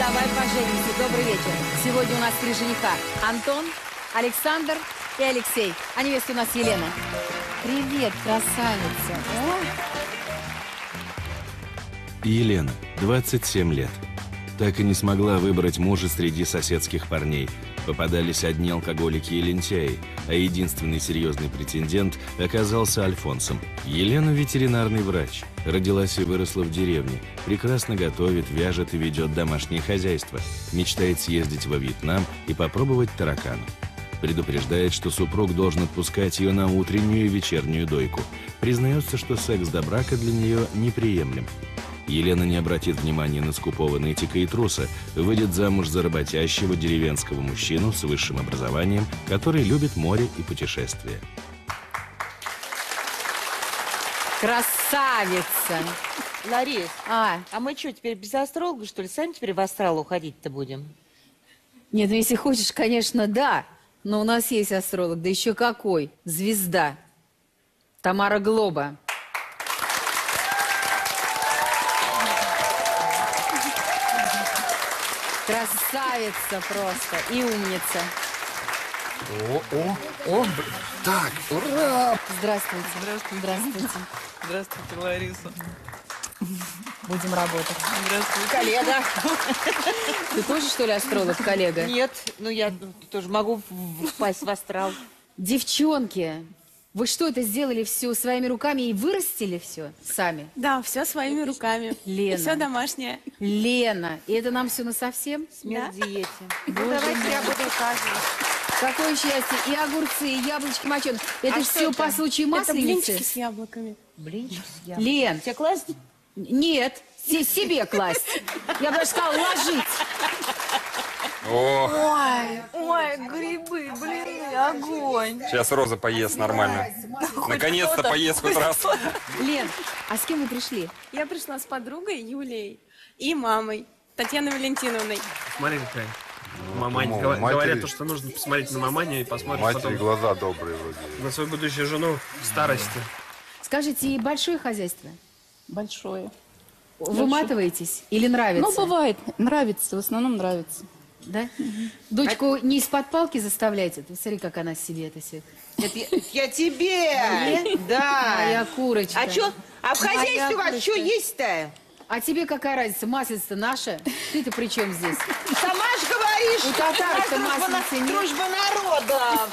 давай поженимся. Добрый вечер. Сегодня у нас 3 жениха. Антон, Александр и Алексей. А невеста у нас Елена. Привет, красавица. Елена, 27 лет. Так и не смогла выбрать мужа среди соседских парней. Попадались одни алкоголики и лентяи, а единственный серьезный претендент оказался Альфонсом. Елена ветеринарный врач. Родилась и выросла в деревне. Прекрасно готовит, вяжет и ведет домашнее хозяйство. Мечтает съездить во Вьетнам и попробовать таракана. Предупреждает, что супруг должен отпускать ее на утреннюю и вечернюю дойку. Признается, что секс до брака для нее неприемлем. Елена не обратит внимания на скупого нытика и труса, выйдет замуж за работящего деревенского мужчину с высшим образованием, который любит море и путешествия. Красавица. Ларис, А мы что, теперь без астролога, что ли? Сами теперь в астрал уходить-то будем? нет, ну если хочешь, конечно, да. Но у нас есть астролог, да еще какой. Звезда. Тамара Глоба. Красавица просто и умница. Так, ура! Здравствуйте. Здравствуйте. Здравствуйте. Здравствуйте, Лариса. Будем работать. Здравствуйте. Коллега. Ты тоже, что ли, астролог, коллега? Нет, ну я тоже могу впасть в астрал. Девчонки, вы что, это сделали все своими руками и вырастили все сами? Да, все своими руками. Лена. Все домашнее. Лена, и это нам все насовсем? Смерть в диете. Ну, Боже давайте мой. я буду указывать. Какое счастье! И огурцы, и яблочки моченые. Это А все что это? по случаю Это масленицы? блинчики с яблоками. Блинчик с яблоком. Лен, Тебе класть? нет, себе класть. Я бы даже сказала, ложить. О, Ой, грибы, блин, огонь. сейчас Роза поест нормально. Наконец-то поест хоть раз. Лен, а с кем вы пришли? Я пришла с подругой Юлией и мамой Татьяной Валентиновной. Смотри, какая. Мамань. Ну, Говорят, матери- что нужно посмотреть на маманю и посмотреть Матери потом глаза добрые вроде. на свою будущую жену в старости. Скажите, и большое хозяйство? Большое. Выматываетесь или нравится? Ну, бывает. Нравится, в основном нравится. Да? Дочку не из-под палки заставляйте. Ты смотри, как она себе это все. Я тебе! Да. Моя курочка. А что? А в Моя хозяйстве у вас курочка. что есть-то? А тебе какая разница? Маслица наша? Ты-то при чем здесь? Сама же говоришь, У татар-то дружба, масленицы нет. дружба народа.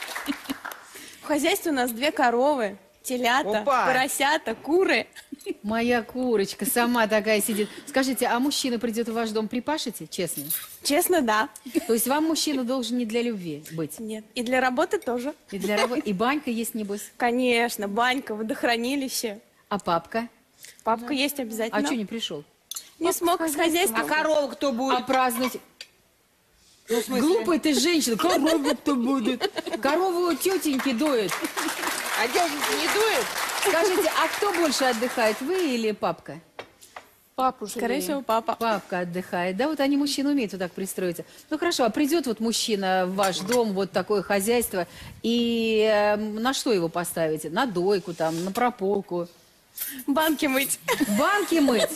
В хозяйстве у нас 2 коровы, телята, Опа. поросята, куры. Моя курочка сама такая сидит. Скажите, а мужчина придет в ваш дом, припашете, честно? Честно, да. То есть вам мужчина должен не для любви быть? Нет. И для работы тоже. И для работы? И банька есть, небось? Конечно, банька, водохранилище. А папка? Папка есть А обязательно. что не пришел? Не смог с А хозяйством. корову кто А будет? праздновать? Ну, в смысле? Глупая ты женщина, корова-то будет. Корову тетеньки доят. А дяденька не дует? Скажите, а кто больше отдыхает, вы или папка? Папу Скорее всего, папа. Папка отдыхает. Да, вот они, мужчины, умеют вот так пристроиться. Ну, хорошо, а придет вот мужчина в ваш дом, вот такое хозяйство, и на что его поставите? На дойку там, на прополку? Банки мыть. Банки мыть?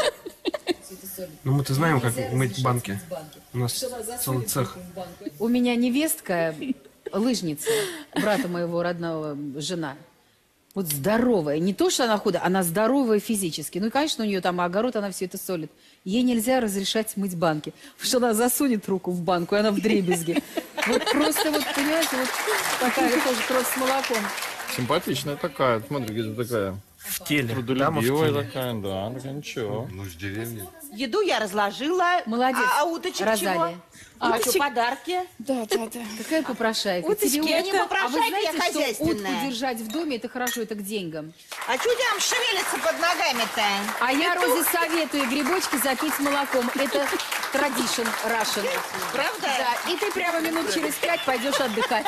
Ну, мы-то знаем, как мыть банки. У нас целый цех. У меня невестка, лыжница, брата моего родного, жена. Вот здоровая. Не то, что она худая, она здоровая физически. Ну и, конечно, у нее там огород, она все это солит. Ей нельзя разрешать мыть банки. Потому что она засунет руку в банку, и она вдребезги. Вот просто вот, понимаете, вот такая тоже кровь с молоком. Симпатичная такая, смотри, где такая. В теле. Трудолюбивая Дама в теле. такая, да, такая ничего. Ну, с деревни. Еду я разложила. Молодец, А уточек Розалия. чего? А что, подарки? Да, да, да. Какая попрошайка. Уточки, Тебе это- утка- не а вы попрошайка, знаете, я что утку хозяйственная. держать в доме, это хорошо, это к деньгам. А что там шевелится под ногами-то? А я Розе советую грибочки запить молоком. Это tradition Russian. Правда? Да, и ты прямо минут через 5 пойдешь отдыхать.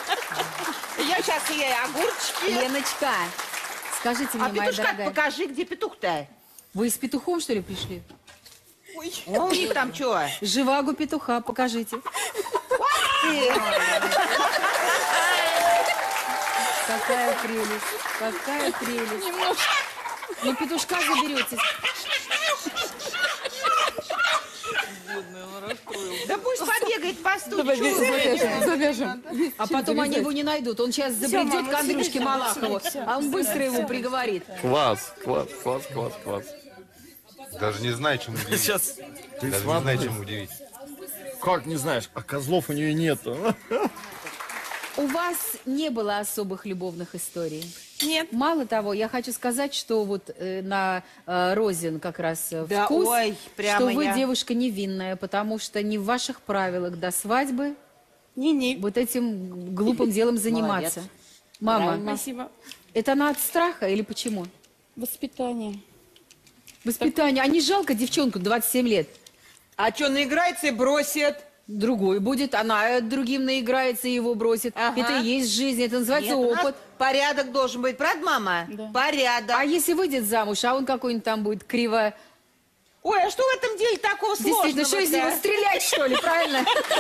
Я сейчас ей огурчики. Леночка, скажите мне, А моя петушка дорогая, покажи, где петух-то? вы с петухом, что ли, пришли? А у них там что? Живагу петуха, покажите. Какая прелесть, какая прелесть. Ну, петушка заберете. опять постудит. Давай завяжем, завяжем. А потом они его не найдут. Он сейчас забредет к Андрюшке Малахову, а он быстро его приговорит. Класс, класс, класс, класс, класс. Даже не знаю, чем удивить. Сейчас ты Даже не знаю, чем удивить. Как не знаешь? А козлов у нее нету. У вас не было особых любовных историй? Нет. Мало того, я хочу сказать, что вот на Розин как раз Да, вкус, ой, прямо что вы я. девушка невинная, потому что не в ваших правилах до свадьбы Не-не. вот этим глупым делом заниматься. Молодец. Мама, Спасибо. это она от страха или почему? Воспитание. Воспитание. А не жалко девчонку 27 лет? А что, наиграется и бросит? Другой будет, она другим наиграется и его бросит. Ага. Это и есть жизнь, это называется Нет, у нас опыт. порядок должен быть, правда, мама? Да. Порядок. А если выйдет замуж, а он какой-нибудь там будет криво... Ой, а что в этом деле такого сложного? Действительно, что из него стрелять, что ли, правильно?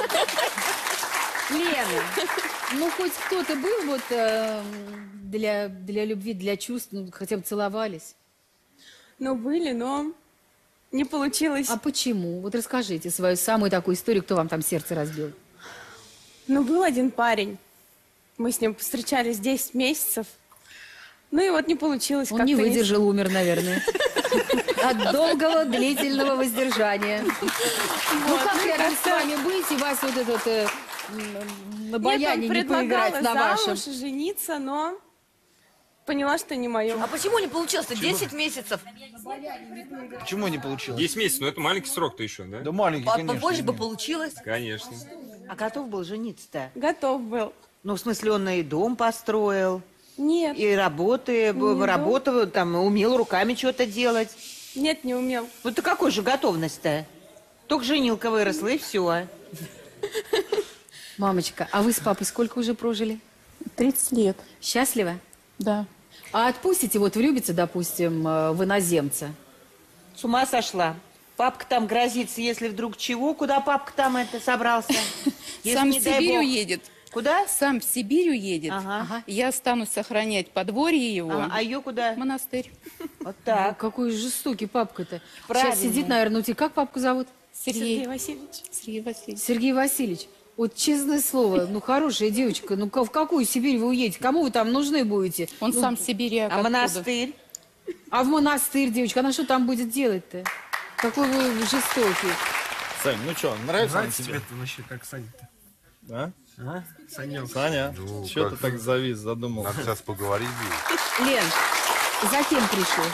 Лена, ну хоть кто-то был вот для любви, для чувств, ну хотя бы целовались. Ну, были, но не получилось. А почему? Вот расскажите свою самую такую историю, кто вам там сердце разбил. Ну, был один парень. Мы с ним встречались 10 месяцев. Ну и вот не получилось. Он как-то не выдержал, умер, наверное. От долгого, длительного воздержания. Ну как рядом с вами быть, и вас вот этот на Нет, баяне он не поиграть предлагала на вашем? замуж и жениться, но поняла, что не мое. А почему не получилось-то? 10 месяцев. Почему не получилось? 10 месяцев, но это маленький срок-то еще, да? Да маленький, конечно. Попозже бы нет. получилось. Конечно. А готов был жениться-то? Готов был. Ну, в смысле, он и дом построил, Нет, и работал, там, умел руками что-то делать. нет, не умел. Ну, ты какой же готовность-то? Только женилка выросла, и все. Мамочка, а вы с папой сколько уже прожили? 30 лет, Счастливо? да. А отпустите, вот влюбится, допустим, в иноземца? С ума сошла. Папка там грозится, если вдруг чего. Куда папка там это собрался? Если, Сам не в дай Сибирь бог. уедет. Куда? Сам в Сибирь уедет. Ага. Я останусь сохранять подворье его. А ее куда? В монастырь. Вот Ну, так. какой жестокий папка-то. Правильно. Сейчас сидит, наверное, у тебя. Как папку зовут? Сергей Сергей. Васильевич. Сергей Васильевич. Сергей Васильевич. Вот честное слово, ну хорошая девочка, ну в какую Сибирь вы уедете? Кому вы там нужны будете? Он сам в Сибири. А монастырь? А в монастырь, девочка, она что там будет делать-то? Какой вы жестокий. Сань, ну что, нравится он Нравится тебе? тебе-то вообще, как Саня-то? Да? А? Санек. Саня, Ну, что ты как так же. завис, задумал? Надо сейчас поговорить будет. Лен, за кем пришел?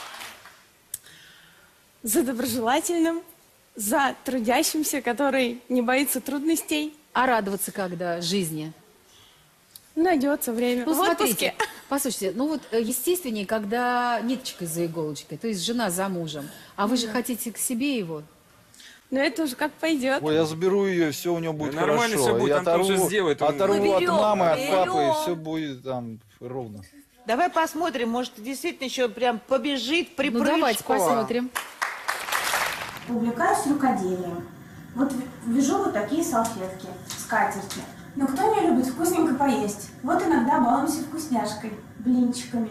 За доброжелательным, за трудящимся, который не боится трудностей. А радоваться когда жизни? Найдется время. Ну, В смотрите, отпуске. послушайте, ну вот естественнее, когда ниточкой за иголочкой, то есть жена за мужем. А вы же хотите к себе его? Но это уже как пойдет. Ой, я заберу ее, и все у нее будет Да нормально хорошо. всё будет, Я Антон же сделает, он- оторву Мы от берем, мамы, от берем. папы, и все будет там ровно. Давай посмотрим, может, действительно еще прям побежит при Ну давайте посмотрим. Увлекаюсь рукоделием. Вот вяжу вот такие салфетки, скатерти. Но кто не любит вкусненько поесть? Вот иногда балуемся вкусняшкой, блинчиками.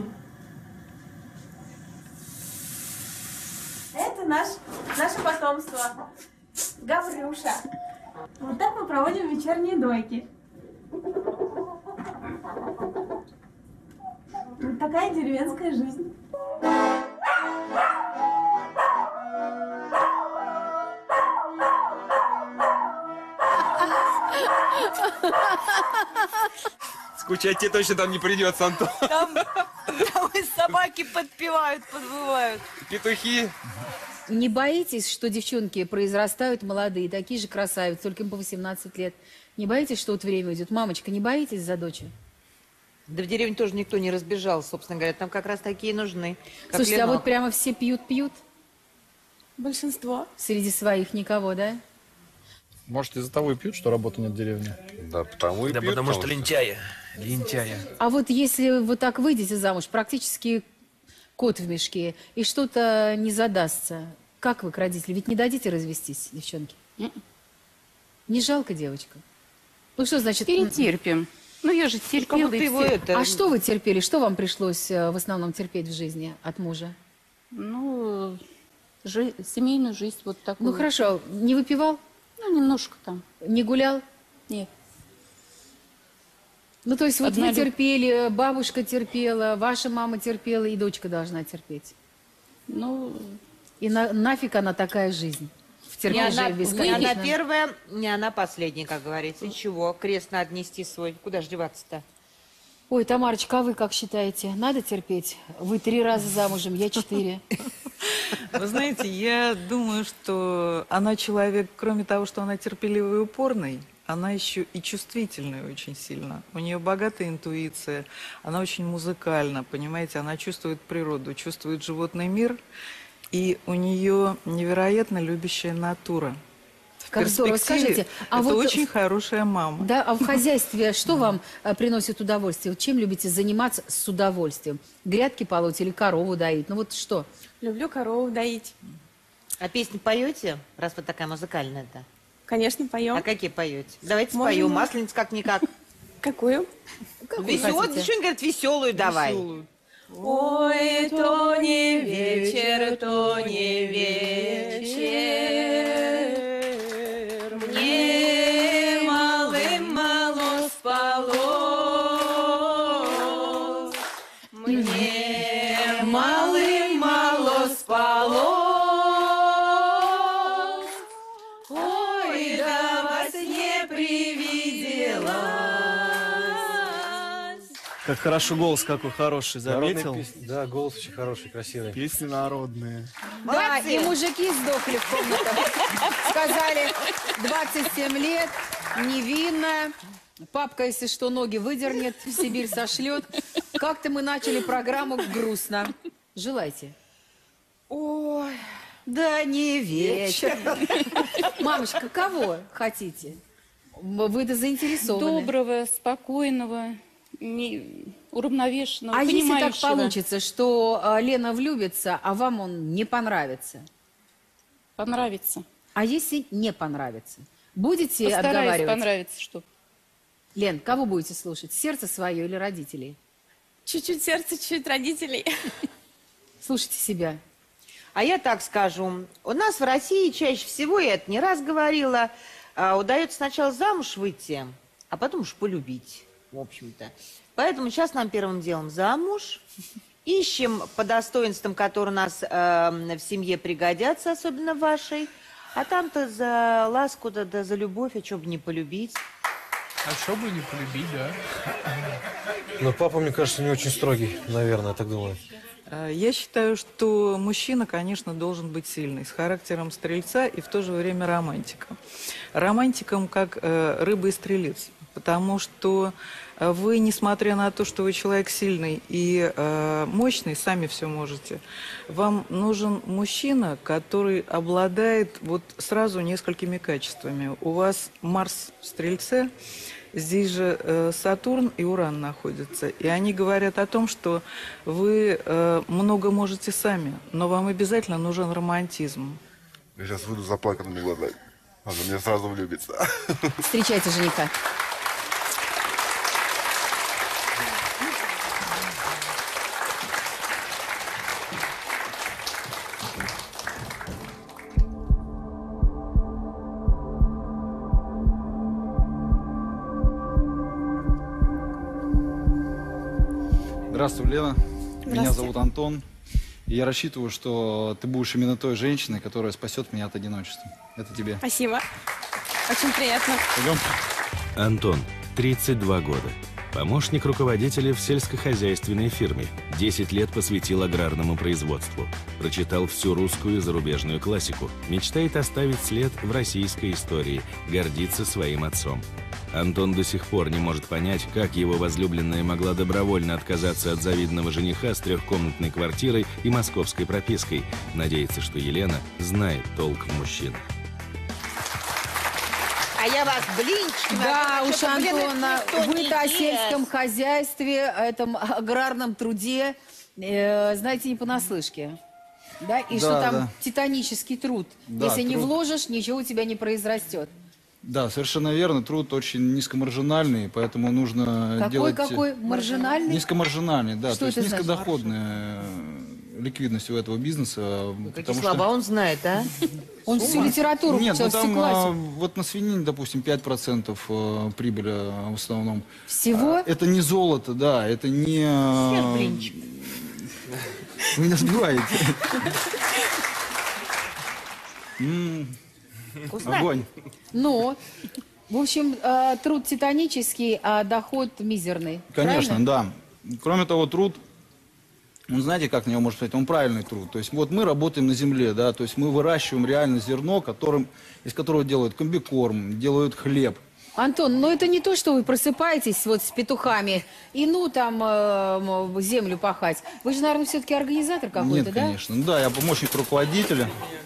Это наше потомство. Гаврюша. Вот так мы проводим вечерние дойки. Вот такая деревенская жизнь. Скучать тебе точно там не придется, Антон. Там и собаки подпевают, подвывают. Петухи. Не боитесь, что девчонки произрастают молодые, такие же красавицы, только им по 18 лет? Не боитесь, что вот время идет? Мамочка, не боитесь за дочь? Да в деревне тоже никто не разбежал, собственно говоря. Там как раз такие нужны. Как Слушайте, а Ленок. вот прямо все пьют-пьют? Большинство. Среди своих никого, да? Может, из-за того и пьют, что работы нет в деревне? Да, потому и Да пьют, потому что лентяя. Лентяя. А вот если вы так выйдете замуж, практически кот в мешке, и что-то не задастся, как вы к родителям? Ведь не дадите развестись, девчонки? Не жалко девочка? Ну что значит? Перетерпим. Ну, я же Как терпела будто и его все. это... А что вы терпели? Что вам пришлось в основном терпеть в жизни от мужа? Ну, семейную жизнь вот такую. Ну хорошо, не выпивал? Ну, немножко там. Не гулял? Нет. Ну, то есть вот вы Однолюб. терпели, бабушка терпела, ваша мама терпела, и дочка должна терпеть. Ну, И нафиг она такая жизнь? В Не она, терпении не она бесконечно. первая, не она последняя, как говорится. И чего? Крест надо нести свой. Куда ж деваться-то? Ой, Тамарочка, а вы как считаете? Надо терпеть? Вы 3 раза замужем, я 4. Вы знаете, я думаю, что она человек, кроме того, что она терпеливый и упорный, она еще и чувствительная очень сильно. У нее богатая интуиция, она очень музыкальна, понимаете, она чувствует природу, чувствует животный мир, и у нее невероятно любящая натура. В Как здорово. перспективе Скажите, а это вот очень хорошая мама. Да, а в хозяйстве что вам приносит удовольствие? Вот чем любите заниматься с удовольствием? Грядки полоть или корову доить? Ну вот что? Люблю корову доить. А песни поете, раз вы такая музыкальная-то? Конечно, поем. А какие поете? Давайте Можно? споем. Масленица как-никак. Какую? Веселую, что говорит, веселую давай. Веселую. Ой, то не вечер, то не вечер. Мне малым-мало спалось. Мне малым-мало спалось. Ой, да во сне привиделась. Как хорошо голос какой хороший, заметил? Да, голос очень хороший, красивый. Песни народные. Да, и мужики сдохли в комнатах. Сказали, 27 лет, невинно. Папка, если что, ноги выдернет, в Сибирь сошлет. Как-то мы начали программу грустно. Желайте. Ой, да не вечер. Мамочка, кого хотите? Вы-то заинтересованы. доброго, спокойного, уравновешенного, А если так понимающего. получится, что Лена влюбится, а вам он не понравится? Понравится. А если не понравится? Будете Постараюсь отговаривать? понравиться, что. Лен, кого будете слушать? Сердце свое или родителей? Чуть-чуть сердце, чуть-чуть родителей. Слушайте себя. А я так скажу, у нас в России чаще всего, я это не раз говорила, удается сначала замуж выйти, а потом уж полюбить, в общем-то. Поэтому сейчас нам первым делом замуж, ищем по достоинствам, которые у нас в семье пригодятся, особенно вашей, а там-то за ласку, да за любовь, а что бы не полюбить. А что бы не полюбить, да? Но папа, мне кажется, не очень строгий, наверное, я так думаю. Я считаю, что мужчина, конечно, должен быть сильный, с характером стрельца и в то же время романтиком. Романтиком, как рыба и стрелец. Потому что вы, несмотря на то, что вы человек сильный и мощный, сами все можете. Вам нужен мужчина, который обладает вот сразу несколькими качествами. У вас Марс в Стрельце, здесь же Сатурн и Уран находятся. И они говорят о том, что вы много можете сами, но вам обязательно нужен романтизм. Я сейчас выйду заплаканными глазами. Она мне сразу влюбится. Встречайте жениха. Здравствуй, Лена. Меня зовут Антон. И я рассчитываю, что ты будешь именно той женщиной, которая спасет меня от одиночества. Это тебе. Спасибо. Очень приятно. Пойдем. Антон, 32 года. Помощник руководителя в сельскохозяйственной фирме. 10 лет посвятил аграрному производству. Прочитал всю русскую и зарубежную классику. Мечтает оставить след в российской истории. Гордится своим отцом. Антон до сих пор не может понять, как его возлюбленная могла добровольно отказаться от завидного жениха с 3-комнатной квартирой и московской пропиской. Надеется, что Елена знает толк в мужчинах. А я вас блинчиками... Да, уж, что-то, блин, Антона, никто не вы-то о ест. сельском хозяйстве, о этом аграрном труде, знаете, не понаслышке. Да, и что там да. титанический труд. Да, Если не труд. вложишь, ничего у тебя не произрастет. Да, совершенно верно. Труд очень низкомаржинальный, поэтому нужно делать... Какой маржинальный? Низкомаржинальный, да. Что то есть это значит? низкодоходный ликвидностью этого бизнеса. Какие слова он знает, а? Он всю литературу Нет, ну всю там классику. вот на свинине, допустим, 5% прибыли в основном. Всего? Это не золото, да, это не... блинчик. Вы меня сбиваете. Вкусно? Огонь. Ну, в общем, труд титанический, а доход мизерный. Конечно, правильно? да. Кроме того, труд, ну, знаете, как на него можно сказать, он правильный труд. То есть вот мы работаем на земле, да, то есть мы выращиваем реально зерно, из которого делают комбикорм, делают хлеб. Антон, но это не то, что вы просыпаетесь вот с петухами и ну там землю пахать. Вы же, наверное, все-таки организатор какой-то, Нет, да? конечно. Ну, да, я помощник руководителя.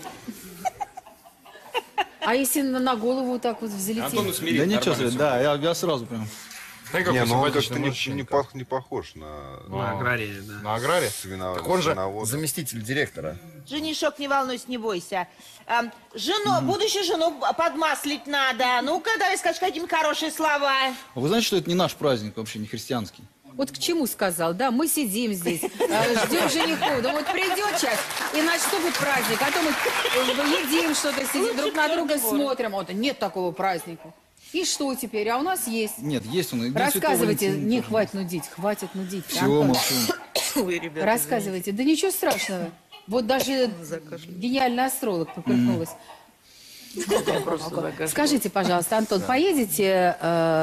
А если на голову вот так вот взлететь? Антон усмирит. Да ничего себе, да, я сразу прям... Не, ну он как-то не похож на агрария, да. На агрария? Так он же заместитель директора. Женишок, не волнуйся, не бойся. Будущую жену подмаслить надо. Ну-ка, давай скажешь какие-нибудь хорошие слова. Вы знаете, что это не наш праздник вообще, не христианский? Вот к чему сказал, да? Мы сидим здесь, ждем женихов. Да вот придет час, и наступит праздник. А то мы едим что-то, сидим, друг на друга смотрим. Вот нет такого праздника. И что теперь? А у нас есть. Нет, есть он. Рассказывайте. Не, хватит нудить, хватит нудить. Все, Антон. молчу. Ой, ребята, Рассказывайте. Да ничего страшного. Вот даже гениальный астролог поперхнулась. Скажите, пожалуйста, Антон, поедете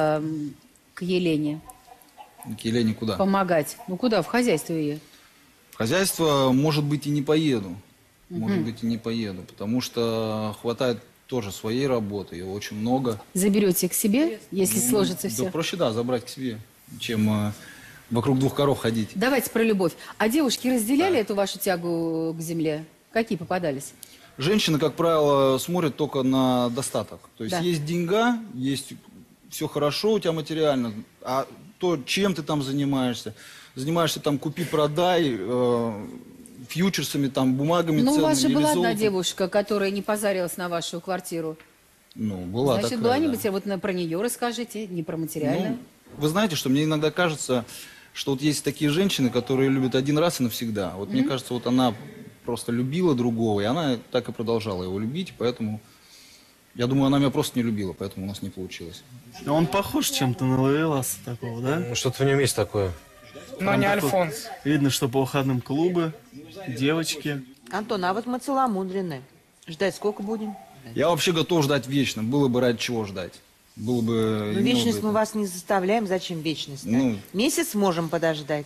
к Елене К Елене куда? помогать? Ну куда? В хозяйство ее? В хозяйство, может быть, и не поеду. Может быть, и не поеду, потому что хватает тоже своей работы, ее очень много. Заберете к себе, если сложится Да все? проще, да, забрать к себе, чем вокруг двух коров ходить. Давайте про любовь. А девушки разделяли эту вашу тягу к земле? Какие попадались? Женщины, как правило, смотрят только на достаток. То есть Да. есть деньга, есть все хорошо у тебя материально, а то, чем ты там занимаешься там купи-продай, фьючерсами, там, бумагами Ну, у ценными вас же или была одна золотом. девушка, которая не позарилась на вашу квартиру. Ну, была Значит, такая, была-нибудь, да. вот про нее расскажите, не про материальное. Ну, вы знаете, что мне иногда кажется, что вот есть такие женщины, которые любят один раз и навсегда. Вот мне кажется, вот она просто любила другого, и она так и продолжала его любить, поэтому... Я думаю, она меня просто не любила, поэтому у нас не получилось. Он похож чем-то на Ловеласа такого, да? Что-то в нем есть такое. Но не Альфонс. Видно, что по выходным клубы, девочки. Антон, а вот мы целомудрены. Ждать сколько будем? Я вообще готов ждать вечно, было бы ради чего ждать. Было бы... Ну, вечность мы вас не заставляем. Зачем вечность? Ну. Месяц можем подождать.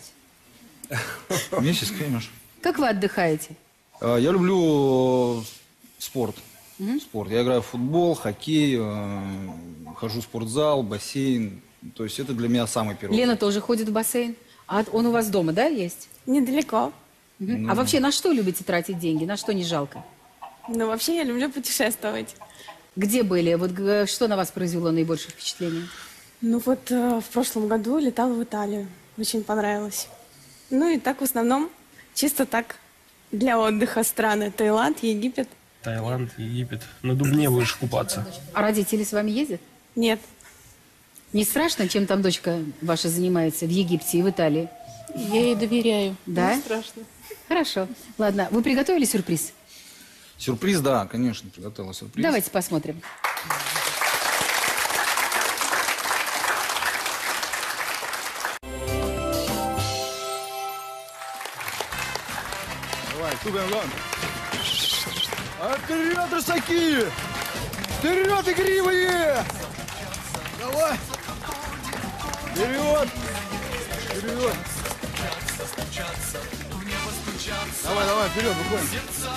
Месяц, конечно. Как вы отдыхаете? Я люблю спорт. Спорт. Я играю в футбол, хоккей, хожу в спортзал, бассейн. То есть это для меня самый первый. Лена тоже ходит в бассейн. А он у вас дома, да, есть? Недалеко. А вообще на что любите тратить деньги? На что не жалко? Но вообще я люблю путешествовать. Где были? Вот что на вас произвело наибольшее впечатление? Ну вот в прошлом году летала в Италию. Очень понравилось. Ну и так в основном чисто так для отдыха страны. Таиланд, Египет. Таиланд, Египет. На Дубне будешь купаться. А родители с вами ездят? Нет. Не страшно, чем там дочка ваша занимается в Египте и в Италии? Я ей доверяю. Да? Не страшно. Хорошо. Ладно, вы приготовили сюрприз? Сюрприз, да, конечно, приготовила сюрприз. Давайте посмотрим. Давай, тубаем, вон. А вперед, рысаки! Вперед, игривые! Давай! Вперед! Вперед! Давай, давай, вперед, выходим!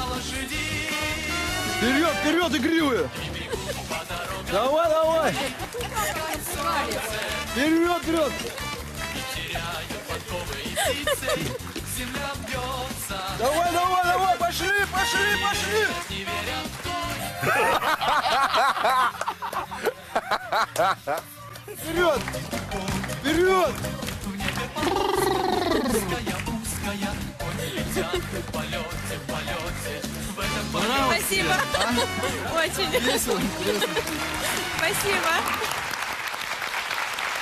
Вперед, вперед, игривые! Давай, давай! Вперед, вперед! Давай, давай, давай, пошли, пошли, пошли! Вперед! Вперед! Спасибо. Очень. Весело, интересно. Спасибо.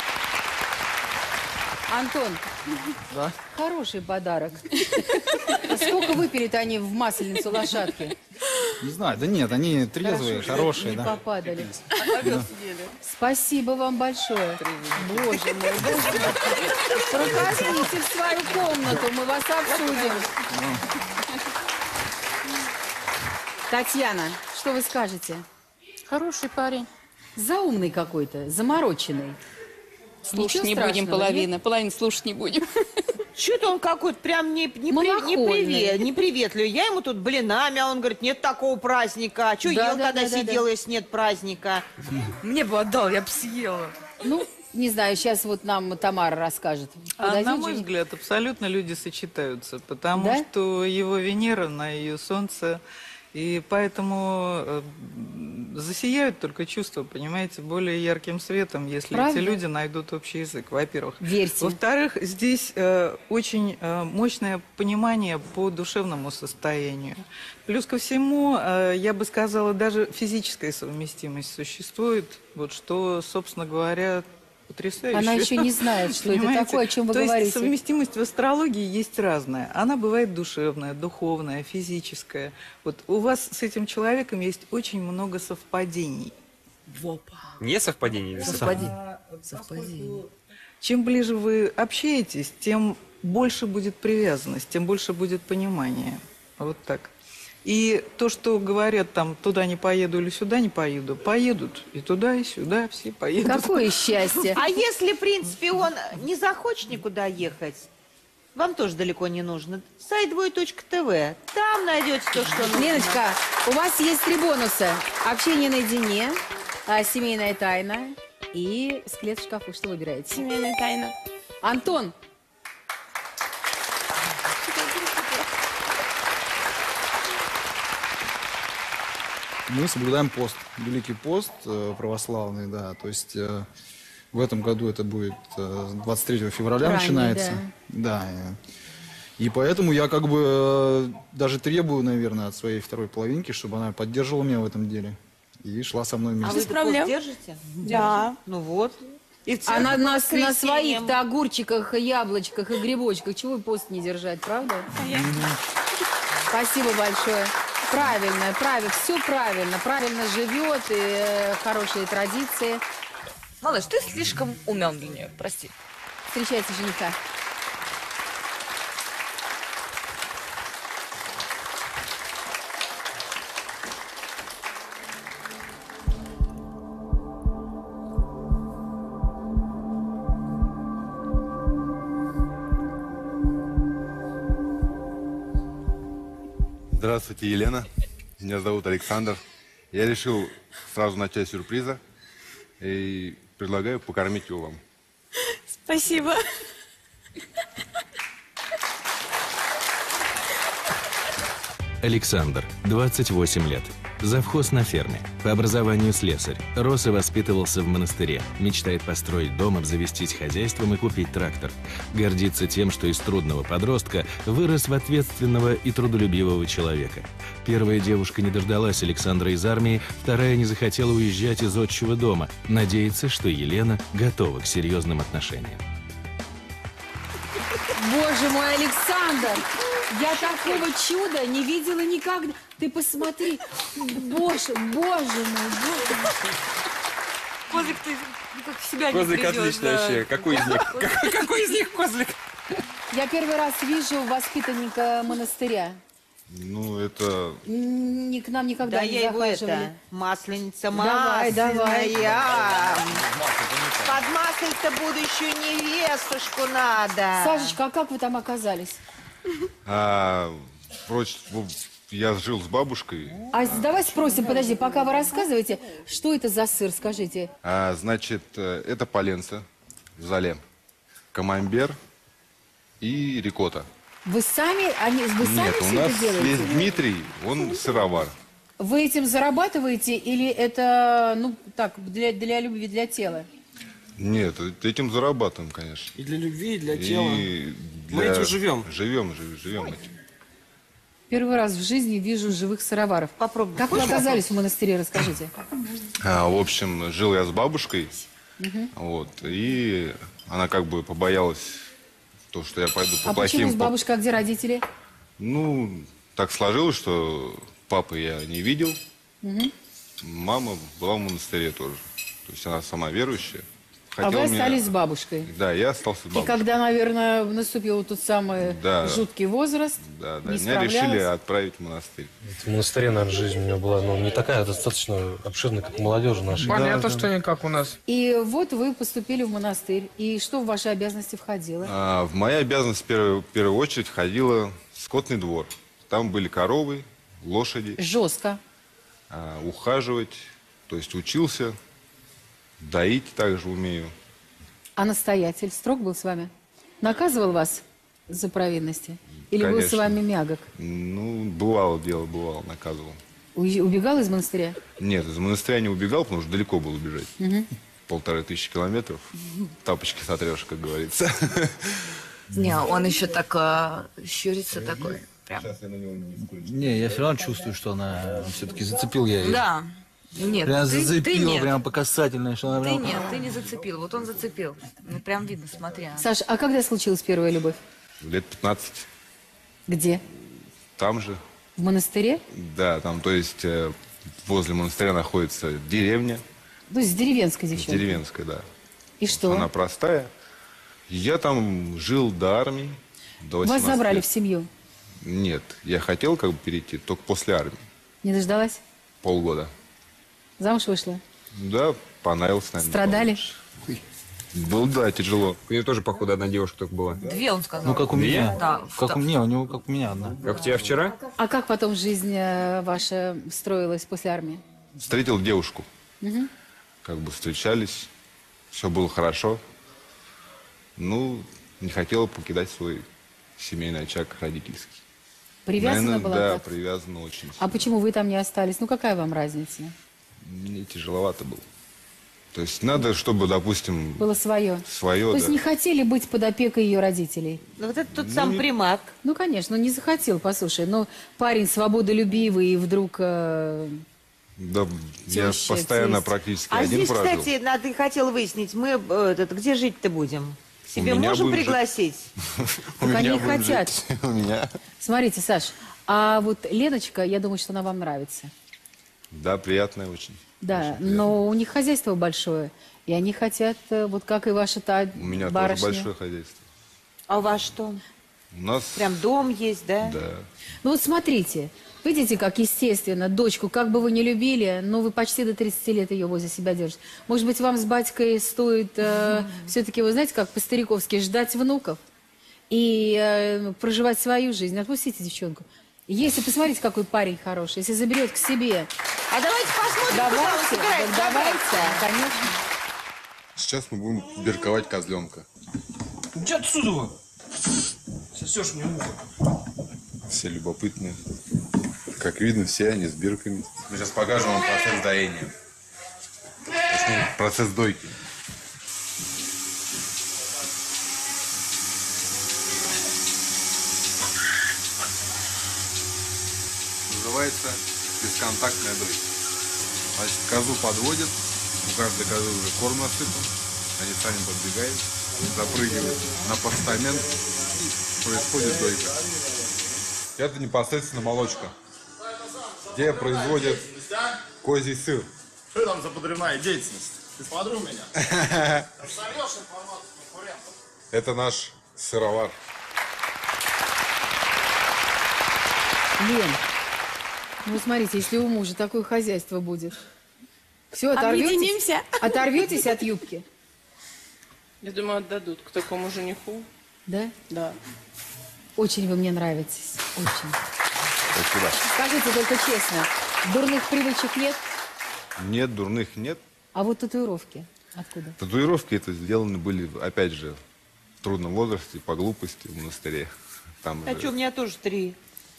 Антон, Да? хороший подарок. сколько выпили-то они в Масленицу лошадки? Не знаю, да нет, они трезвые, хорошие, Не да. попадали. Спасибо вам большое. Боже мой, боже мой. Проходите в свою комнату, мы вас обсудим. Татьяна, что вы скажете? Хороший парень. Заумный какой-то, замороченный. Слушать Ничего не будем страшного, половину. нет? Половину слушать не будем. Что-то он какой-то прям Малохольный. неприветливый. Я ему тут блинами, а он говорит, нет такого праздника. А что Да, ел, да, когда да, да, сидел, да. если нет праздника? Мне бы отдал, я бы съела. Ну, не знаю, сейчас вот нам Тамара расскажет. А Подойдите, на мой Женя. взгляд, абсолютно люди сочетаются, потому Да? что его Венера на ее Солнце, и поэтому засияют только чувства, понимаете, более ярким светом, если Правда? эти люди найдут общий язык, во-первых. Верьте. Во-вторых, здесь очень мощное понимание по душевному состоянию. Плюс ко всему, я бы сказала, даже физическая совместимость существует, вот что, собственно говоря, потрясающе. Она еще не знает, что это Понимаете? такое, о чем вы То говорите. есть совместимость в астрологии есть разная. Она бывает душевная, духовная, физическая. Вот у вас с этим человеком есть очень много совпадений. Не совпадение. Совпадение. Чем ближе вы общаетесь, тем больше будет привязанность, тем больше будет понимание. Вот так. И то, что говорят там, туда не поеду или сюда не поеду, поедут и туда, и сюда, все поедут. Какое счастье. А если, в принципе, он не захочет никуда ехать, вам тоже далеко не нужно. Сайт ТВ. Там найдете то, что нужно. Леночка, у вас есть 3 бонуса. Общение наедине, семейная тайна и скелет в шкафу. Что выбираете? Семейная тайна. Антон. Мы соблюдаем пост, Великий пост православный, да, то есть в этом году это будет 23 февраля Ранний, начинается. Да. И поэтому я как бы даже требую, наверное, от своей второй половинки, чтобы она поддерживала меня в этом деле и шла со мной вместе. А вы Без проблем. пост держите? Да. Ну вот. И в А церковь на по нас на воскресеньям. своих-то огурчиках, и яблочках, и грибочках. Чего вы пост не держать, правда? Спасибо большое. Правильно, правильно, все правильно. Правильно живет, и хорошие традиции. Малыш, ты слишком умен для нее, прости. Встречайте жениха. Здравствуйте, Елена. Меня зовут Александр. Я решил сразу начать с сюрприза и предлагаю покормить его вам. Спасибо. Александр, 28 лет. Завхоз на ферме. По образованию слесарь. Рос и воспитывался в монастыре. Мечтает построить дом, обзавестись хозяйством и купить трактор. Гордится тем, что из трудного подростка вырос в ответственного и трудолюбивого человека. Первая девушка не дождалась Александра из армии, вторая не захотела уезжать из отчего дома. Надеется, что Елена готова к серьезным отношениям. Боже мой, Александр! Я такого чуда не видела никогда. Ты посмотри. Боже, боже мой, боже мой. Козлик, ты как в себя Козлик не придешь. отличный вообще. Какой из них? Какой из них козлик? Я первый раз вижу воспитанника монастыря. Ну, это... К нам никогда Да не я его захаживали. масленица Давай, масляная. давай. Под маслица будущую невестушку надо. Сашечка, а как вы там оказались? Я жил с бабушкой. А давай спросим, подожди, пока вы рассказываете, что это за сыр, скажите? Значит, это поленца в зале, камамбер и рикотта. Вы сами, вы сами Нет, у все нас это делаете? есть Дмитрий, он сыровар. Вы этим зарабатываете или это, ну, так, для любви, для тела? Нет, этим зарабатываем, конечно. И для любви, и для тела. И Мы этим живем. Живем этим. Первый раз в жизни вижу живых сыроваров. Попробуй. Как вы оказались в монастыре, расскажите. В общем, жил я с бабушкой, Мгм. вот, и она как бы побоялась, то, что я пойду по А почему с плохим... бабушкой, а где родители? Ну, так сложилось, что папы я не видел. Мгм. Мама была в монастыре тоже. То есть она сама верующая. А вы Хотела меня- остались с бабушкой. Да, я остался с И бабушкой. когда, наверное, наступил тот самый Да. жуткий возраст, Да, да. не Меня решили справлялась? отправить в монастырь. В монастыре, наверное, жизнь у меня была не такая достаточно обширная, как у молодежи нашей. Понятно, что не как у нас. И вот вы поступили в монастырь. И что в ваши обязанности входило? В мои обязанности в первую очередь входила скотный двор. Там были коровы, лошади. Жестко. Ухаживать, то есть учился, доить также умею. А настоятель строг был с вами? Наказывал вас за провинности? Или был с Конечно. вами мягок? Ну, бывало дело, бывало, наказывал. Убегал из монастыря? Нет, из монастыря не убегал, потому что далеко было бежать. Мгм. 1500 километров. Тапочки сотрешь, как говорится. Не, он еще так щурится такой. Прям. Не, я все равно чувствую, что она все-таки зацепил я ее. Да. Нет, Прям ты зацепила, нет. прям по касательной, что она Ты прям... нет, ты не зацепил. Вот он зацепил. Ну, прям видно, смотря. Саш, а когда случилась первая любовь? Лет 15. Где? Там же. В монастыре? Да, там, то есть, возле монастыря находится деревня. То есть деревенская девчонка? Деревенская, да. И что? Она простая. Я там жил до армии, до 18 Вас забрали лет. в семью? Нет, я хотел как бы перейти только после армии. Не дождалась? Полгода. Замуж вышла? Да, понравился, наверное. Страдали? Было, да, тяжело. У нее тоже, походу, одна девушка только была. Две, он сказал. Ну, как у меня. Да. Как у меня, у него как у меня одна. Как у тебя вчера? А как потом жизнь ваша строилась после армии? Встретил девушку. Мгм. Как бы встречались. Все было хорошо. Ну, не хотела покидать свой семейный очаг родительский. Привязана Наверное, была да, так? привязана очень. А почему вы там не остались? Ну, какая вам разница? Мне тяжеловато было. То есть надо, чтобы, допустим, Было свое? свое, То есть да. не хотели быть под опекой ее родителей? Ну, вот это тот сам примат. Ну, конечно, не захотел, послушай. Но парень свободолюбивый, и вдруг... Да, я Теща, постоянно тесть. практически А один здесь, прожил. кстати, надо, хотел выяснить, мы где жить-то будем? Себе меня можем будем жить. пригласить? У Так меня они будем хотят. жить. У меня. Смотрите, Саш, а вот Леночка, я думаю, что она вам нравится. Да, приятная очень. Да, но у них хозяйство большое, и они хотят, вот как и ваша та У меня барышня. тоже большое хозяйство. А у вас что? У нас... Прям дом есть, да? Да. Ну вот смотрите, видите, как естественно, дочку, как бы вы ни любили, но вы почти до 30 лет ее возле себя держите. Может быть, вам с батькой стоит все-таки, вы знаете, как по-стариковски, ждать внуков и проживать свою жизнь. Отпустите девчонку. Если, посмотрите, какой парень хороший, если заберет к себе. А давайте посмотрим, куда он Давайте, собирается давайте, забраться. конечно. Сейчас мы будем берковать козленка. Иди отсюда! Сосешь мне ухо. Все любопытные. Как видно, все они с бирками. Мы сейчас покажем вам процесс доения. Точнее, процесс дойки. Называется бесконтактная дойка. Значит, козу подводят, у каждой козы уже корм насыпан. Они сами подбегают, запрыгивают на постамент и происходит дойка. Это непосредственно молочка, где производят козий сыр. Что там за подрывная деятельность? Ты смотри у меня. Сорвешь информацию конкурентов. Это наш сыровар. Лен, ну смотрите, если у мужа такое хозяйство будет, все, Объединимся. оторветесь от юбки. Я думаю, отдадут к такому жениху. Да? Да. Очень вы мне нравитесь, очень. Спасибо. Скажите только честно, дурных привычек нет? Нет, дурных нет. А вот татуировки откуда? Татуировки это сделаны были, опять же, в трудном возрасте, по глупости в монастыре. Там А же- что, у меня тоже 3.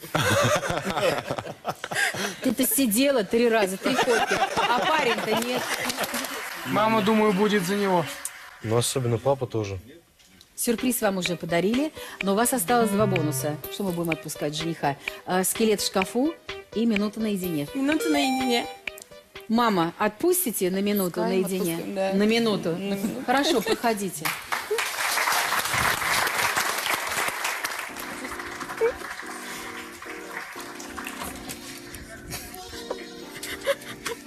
Ты-то сидела 3 раза, 3 ходки, а парень-то нет. Мама, думаю, будет за него. Ну, особенно папа тоже. Сюрприз вам уже подарили, но у вас осталось 2 бонуса. Что мы будем отпускать жениха? Скелет в шкафу и минута наедине. Минута наедине. Мама, отпустите на минуту Пускаем, наедине? отпускаем, да. На минуту. На минуту. Хорошо, проходите.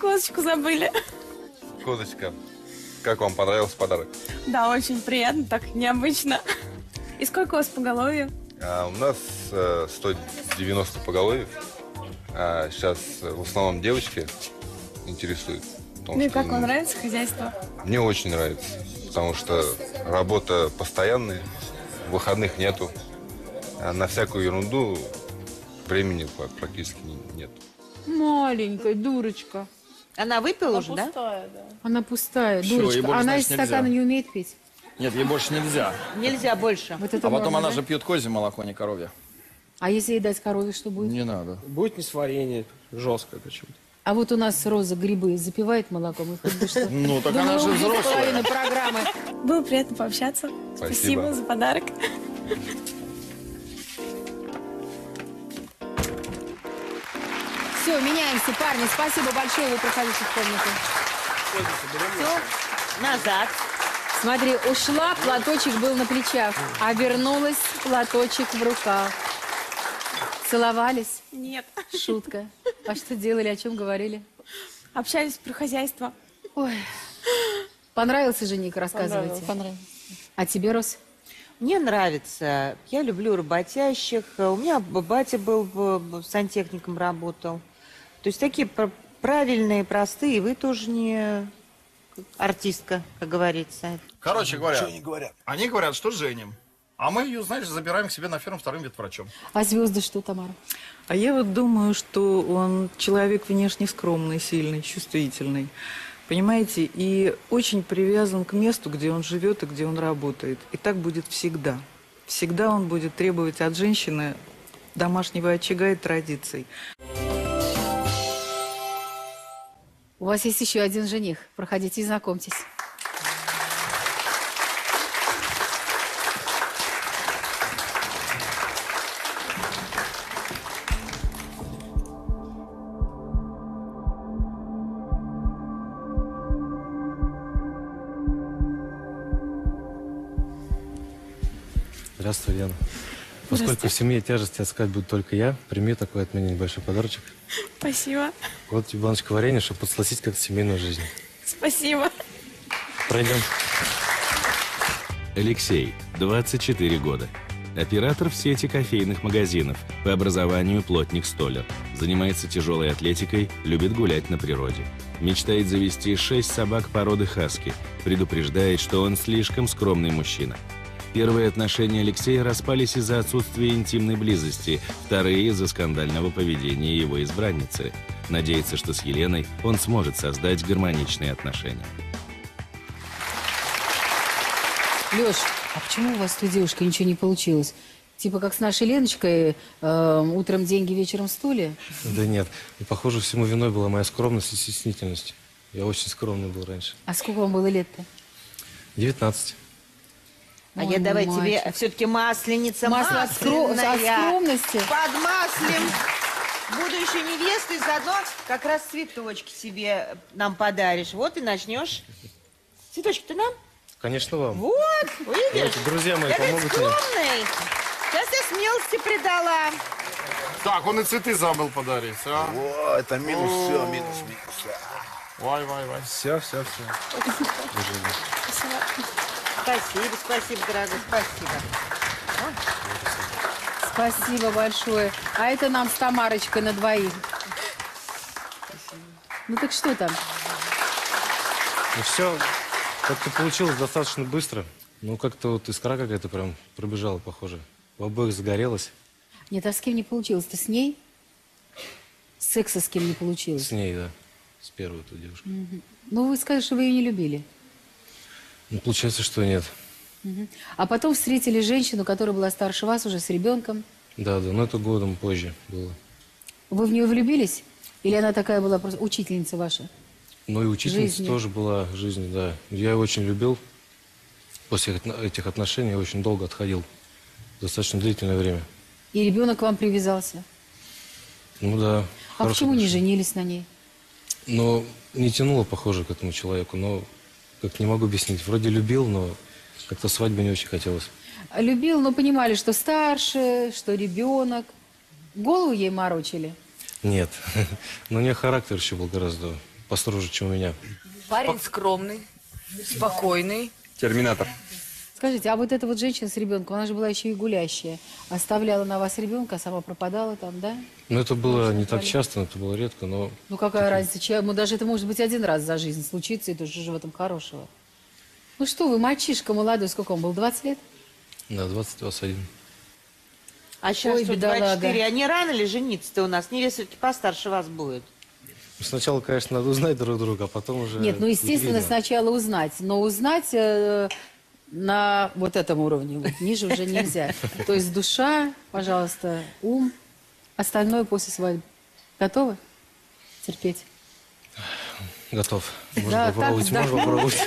Косточку забыли. Козочка, как вам понравился подарок? Да, очень приятно, так необычно. И сколько у вас поголовья? У нас 190 поголовьев. А сейчас в основном девочки интересуют. Ну и как вам нравится хозяйство? Мне очень нравится, потому что работа постоянная, выходных нету. А на всякую ерунду времени практически нет. Маленькая дурочка. Она выпила уже, да? Пустая, да. Она пустая, Всё, ей дурочка. больше, Она из значит, нельзя. стакана не умеет пить. Нет, ей больше нельзя. Нельзя больше. Вот это А потом норма, она да? же пьет козье молоко, не коровье. А если ей дать корове, что будет? Не надо. Будет несварение, жестко почему-то. А вот у нас Роза грибы запивает молоком. И хоть бы что. Ну, так Думаю, она же убьет взрослая. половину программы. Было приятно пообщаться. Спасибо за подарок. Все, меняемся, парни. Спасибо большое, вы проходите в комнату. Все, назад. Смотри, ушла, платочек был на плечах, а вернулась, платочек в руках. Целовались? Нет. Шутка. А что делали, о чем говорили? Общались про хозяйство. Ой. Понравился жених, рассказывайте. Понравился. А тебе, Рос? Мне нравится. Я люблю работящих. У меня батя был сантехником, работал. То есть такие правильные, простые. Вы тоже не артистка, как говорится. Короче говоря, Что они говорят? они говорят, что женим. А мы ее, знаешь, забираем к себе на ферму вторым ветврачом. А звезды что, Тамара? А я вот думаю, что он человек внешне скромный, сильный, чувствительный. Понимаете? И очень привязан к месту, где он живет и где он работает. И так будет всегда. Всегда он будет требовать от женщины домашнего очага и традиций. У вас есть еще один жених. Проходите и знакомьтесь. Здравствуй, Лена. Поскольку в семье тяжести таскать буду только я, прими такой от меня небольшой подарочек. Спасибо. Вот тебе баночка варенья, чтобы подсластить как семейную жизнь. Спасибо. Пройдем. Алексей, 24 года. Оператор в сети кофейных магазинов. По образованию плотник-столяр. Занимается тяжелой атлетикой, любит гулять на природе. Мечтает завести 6 собак породы хаски. Предупреждает, что он слишком скромный мужчина. Первые отношения Алексея распались из-за отсутствия интимной близости, вторые – из-за скандального поведения его избранницы. Надеется, что с Еленой он сможет создать гармоничные отношения. Леш, а почему у вас с той девушкой ничего не получилось? Типа как с нашей Леночкой, утром деньги, вечером стулья? Да нет. И, похоже, всему виной была моя скромность и стеснительность. Я очень скромный был раньше. А сколько вам было лет-то? 19. А Ой, я давай мальчик. тебе все-таки масленица Масло от масляная. скромности? Подмаслим будущую невесту и заодно как раз цветочки себе нам подаришь. Вот и начнешь. Цветочки-то нам? Конечно, вам. Вот, видишь? Давайте, друзья мои, Я говорю, помогут мне. скромный. Сейчас я смелости придала. Так, он и цветы забыл подарить, а? О, это минус, все, минус. Вай. Все. Спасибо, дорогой, спасибо. Спасибо большое. А это нам с Тамарочкой на двоих. Ну так что там? Ну все, как-то получилось достаточно быстро. Ну как-то вот искра какая-то прям пробежала, похоже. В обоих загорелась. Нет, а с кем не получилось? Ты с ней? Секса с кем не получилось? С ней, да. С первой той девушкой. Мгм. Ну, вы скажете, что вы ее не любили. Ну, получается, что нет. Мгм. А потом встретили женщину, которая была старше вас, уже с ребенком. Да, но это годом позже было. Вы в нее влюбились? Или она такая была просто учительница ваша? Ну и учительница Жизни. тоже была в жизни, да. Я ее очень любил. После этих отношений я очень долго отходил. Достаточно длительное время. И ребенок к вам привязался? Ну да. А хорошие почему не отношения. женились на ней? Но не тянуло, похоже, к этому человеку. Но, как не могу объяснить, вроде любил, но как-то свадьбы не очень хотелось. Любил, но понимали, что старше, что ребенок. Голову ей морочили? Нет. Но у нее характер еще был гораздо построже, чем у меня. Парень скромный, спокойный. Терминатор. Скажите, а вот эта вот женщина с ребенком, она же была еще и гулящая. Оставляла на вас ребенка, а сама пропадала там, да? Ну, это было не так часто, это было редко, но... Ну, какая разница? Ему даже это может быть один раз за жизнь случится, и тоже же в этом хорошего. Ну что вы, мальчишка молодой, сколько он был, 20 лет? Да, 20-21. А сейчас Ой, что, бедолага. 24? А не рано ли жениться-то у нас? Невеста все-таки постарше вас будет. Сначала, конечно, надо узнать друг друга, а потом уже... Нет, ну, естественно, видно. сначала узнать. Но узнать на вот этом уровне, вот, ниже уже нельзя. То есть душа, пожалуйста, ум, остальное после свадьбы. Готовы терпеть? Готов. Можно Да, попробовать, так, можно да. попробовать.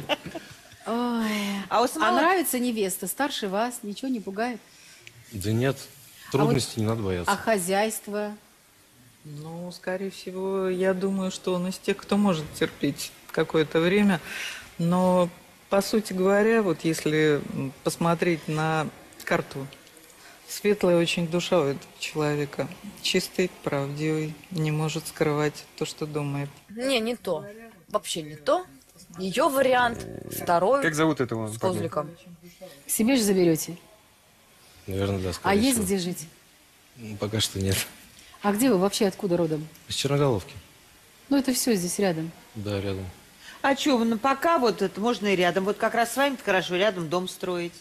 Ой. А у самого- нравится невеста, старше вас, ничего не пугает? Да нет, трудностей не надо бояться. А хозяйство? Ну, скорее всего, я думаю, что он из тех, кто может терпеть какое-то время. Но, по сути говоря, вот если посмотреть на карту, светлая очень душа у этого человека. Чистый, правдивый, не может скрывать то, что думает. Не то. Вообще не то. Ее вариант. Второй. Как зовут этого? С козликом. К себе же заберете? Наверное, да, А скорее есть всего. где жить? Пока что нет. А где вы вообще, откуда родом? Из Черноголовки. Ну, это все здесь рядом. Да, рядом. А что, ну пока вот это можно и рядом. Вот как раз с вами хорошо рядом дом строить.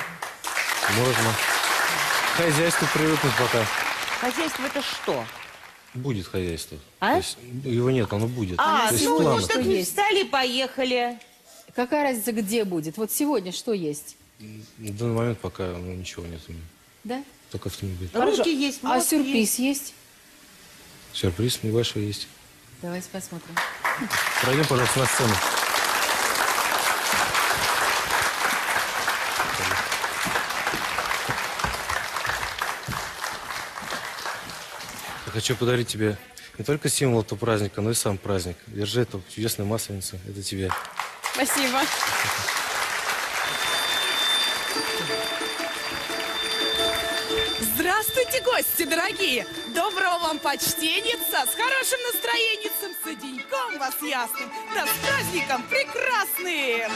Можно. К хозяйству привыкнуть пока. Хозяйство это что? Будет хозяйство. А? То есть его нет, оно будет. А, То есть в ну, планах. ну так встали и поехали. Какая разница, где будет? Вот сегодня что есть? На данный момент пока ничего нет у меня. Да? Только автомобиль. Руки есть, А мозг сюрприз есть? Сюрприз небольшой есть. Давайте посмотрим. Пройдем, пожалуйста, на сцену. Я хочу подарить тебе не только символ этого праздника, но и сам праздник. Держи эту чудесную масленицу. Это тебе. Спасибо. Здравствуйте, гости дорогие! Доброго вам почтенница, с хорошим настроением, с деньком вас ясным, да с праздником прекрасным!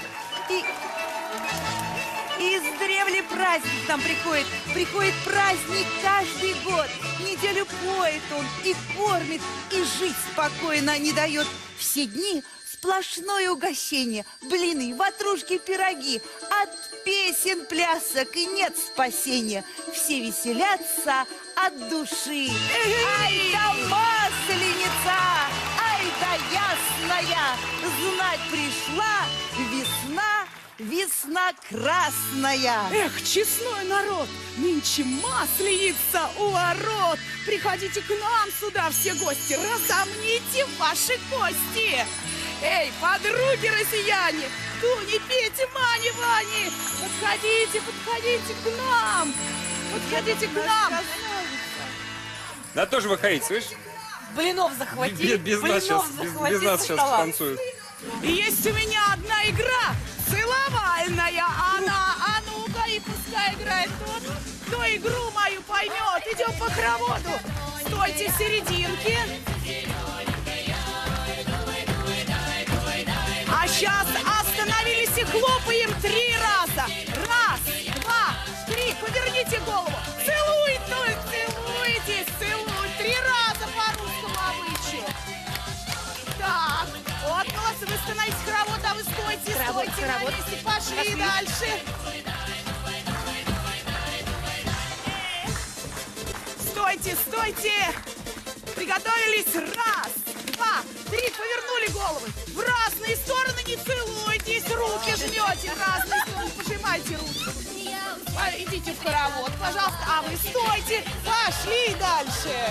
Издревле праздник к нам приходит. Приходит праздник каждый год. Неделю поет он и кормит, и жить спокойно не дает. Все дни сплошное угощение. Блины, ватрушки, пироги. От песен, плясок и нет спасения. Все веселятся от души. Ай да масленица! Ай да ясная! Знать пришла весна. Весна красная. Эх, честной народ, нынче масленица у ворот. Приходите к нам сюда, все гости, разомните ваши кости. Эй, подруги россияне, Дуни, Пети, Мани, Вани, подходите, подходите к нам. Подходите к нам. Да тоже выходить, слышишь? Блинов захвати. Без нас сейчас, без нас сейчас танцуют. Есть у меня одна игра, целовальная она. А ну-ка, и пускай играет тот, кто игру мою поймет. Идем по хороводу. Стойте в серединке. А сейчас остановились и хлопаем 3 раза. 1, 2, 3. Поверните голову. Целуйтесь, целуй. 3 раза по русскому обычаю. Так, вот, молодцы, вы становитесь в хоровод, а вы стойте, стойте на месте, пошли дальше. Стойте, стойте. Приготовились. 1, 2, 3. Повернули головы. В разные стороны не целуйтесь. Руки жмете. В разные стороны пожимайте руки. Идите в хоровод, пожалуйста. А вы стойте. Пошли дальше.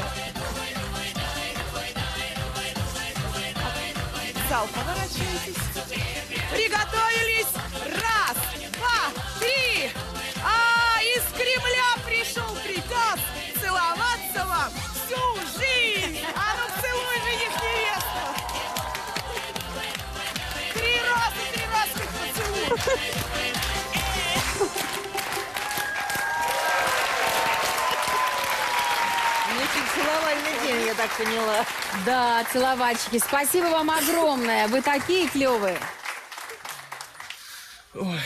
Зал, поворачивайтесь. Приготовились. 1, 2, 3. А, из Кремля пришел приказ целоваться вам всю жизнь. А ну целуй жених невесту. 3 раза хоть поцелуй. Очень целовальный день, я так поняла. Да, целовальчики. Спасибо вам огромное. Вы такие клевые. Ой.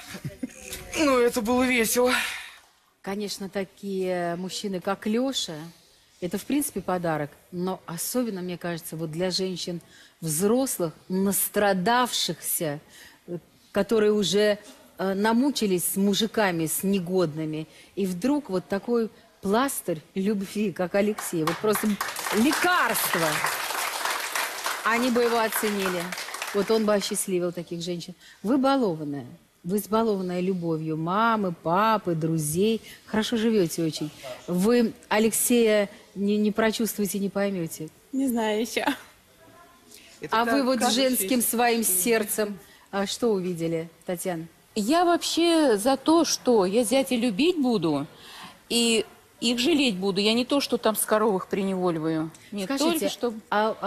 Ну, это было весело. Конечно, такие мужчины, как Леша, это, в принципе, подарок. Но особенно, мне кажется, вот для женщин взрослых, настрадавшихся, которые уже намучились с мужиками, с негодными. И вдруг вот такой пластырь любви, как Алексей. Вот просто лекарство. Они бы его оценили. Вот он бы осчастливил таких женщин. Вы балованная. Вы избалованная любовью мамы, папы, друзей. Хорошо живете очень. Вы Алексея не прочувствуете, не поймете. Не знаю еще. А вы вот женским своим сердцем что увидели, Татьяна? Я вообще за то, что я зятя любить буду и их жалеть буду. Я не то, что там скоровых приневоливаю. Нет, Скажите, только чтобы...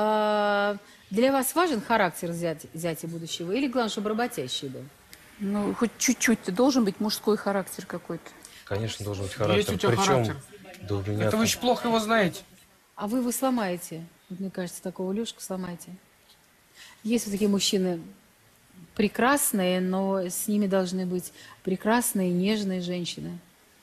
для вас важен характер зятя будущего? Или главное, чтобы работящий был? Ну, хоть чуть-чуть. Ты должен быть мужской характер какой-то. Конечно, должен быть характер. Есть у тебя Причем, характер. да у меня Это вы еще плохо его знаете. А вы его сломаете. Вот, мне кажется, такого Лешку сломаете. Есть вот такие мужчины прекрасные, но с ними должны быть прекрасные, нежные женщины.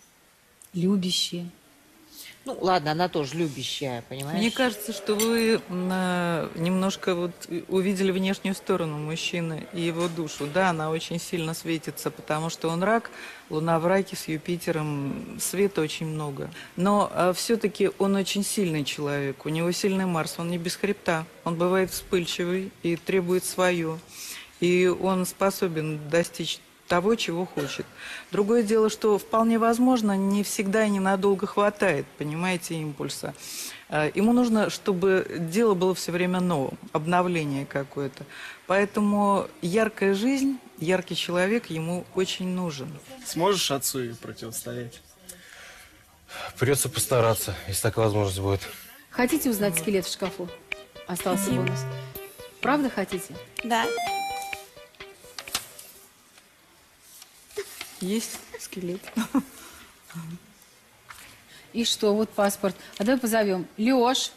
Любящие. Ну, ладно, она тоже любящая, понимаешь? Мне кажется, что вы немножко вот увидели внешнюю сторону мужчины и его душу. Да, она очень сильно светится, потому что он рак, Луна в раке с Юпитером, света очень много. Но все-таки он очень сильный человек, у него сильный Марс, он не без хребта. Он бывает вспыльчивый и требует свое. И он способен достичь того, чего хочет. Другое дело, что вполне возможно, не всегда и ненадолго хватает, понимаете, импульса. Ему нужно, чтобы дело было все время новым, обновление какое-то. Поэтому яркая жизнь, яркий человек ему очень нужен. Сможешь отцу и противостоять? Придется постараться, если такая возможность будет. Хотите узнать скелет в шкафу? Остался бонус. Правда хотите? Да. Есть скелет. И что, вот паспорт. А давай позовем. Лёш.